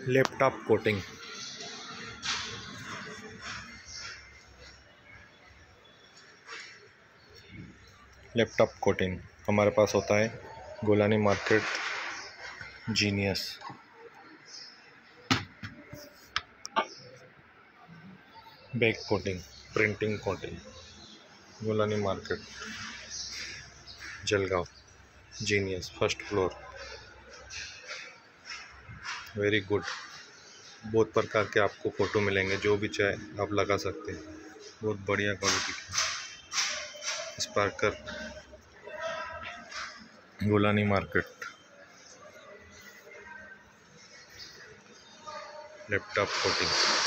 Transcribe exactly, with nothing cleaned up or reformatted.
Laptop coating. Laptop coating हमारे पास होता है Golani market genius. Back coating, printing coating, Golani market Jalgaon genius first floor. Very good. बहुत प्रकार के आपको फ़ोटो मिलेंगे, जो भी चाहे आप लगा सकते हैं। बहुत बढ़िया क्वालिटी की स्पार्कर गोलानी मार्केट। Laptop coating.